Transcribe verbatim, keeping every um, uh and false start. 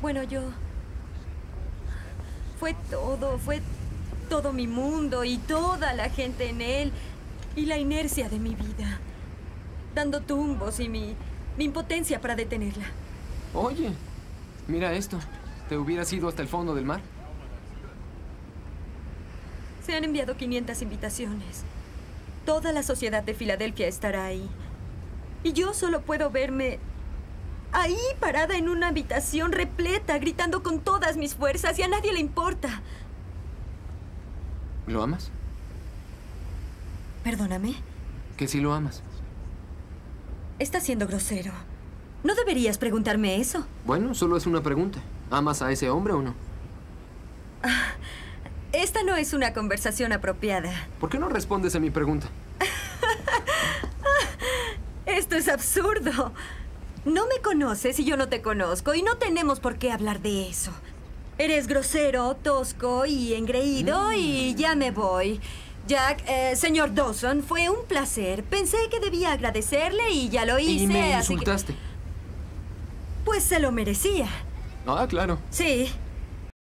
Bueno, yo... Fue todo, fue todo mi mundo y toda la gente en él. Y la inercia de mi vida. Dando tumbos y mi, mi impotencia para detenerla. Oye, mira esto. ¿Te hubieras ido hasta el fondo del mar? Se han enviado quinientas invitaciones. Toda la sociedad de Filadelfia estará ahí. Y yo solo puedo verme ahí, parada en una habitación repleta, gritando con todas mis fuerzas y a nadie le importa. ¿Lo amas? Perdóname. Que sí lo amas. Estás siendo grosero. No deberías preguntarme eso. Bueno, solo es una pregunta. ¿Amas a ese hombre o no? Ah, esta no es una conversación apropiada. ¿Por qué no respondes a mi pregunta? Esto es absurdo. No me conoces y yo no te conozco y no tenemos por qué hablar de eso. Eres grosero, tosco y engreído mm. y ya me voy. Jack, eh, señor Dawson, fue un placer. Pensé que debía agradecerle y ya lo hice. Y me así insultaste. que... Pues se lo merecía. Ah, claro. Sí.